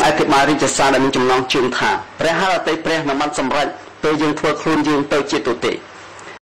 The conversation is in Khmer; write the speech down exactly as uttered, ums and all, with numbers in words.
អធិបារិចសាដែលមានចំណងជើងថាព្រះហឫទ័យព្រះនមន្តសម្រាប់ពេលយើងធ្វើខ្លួនយើងទៅជាទុតិ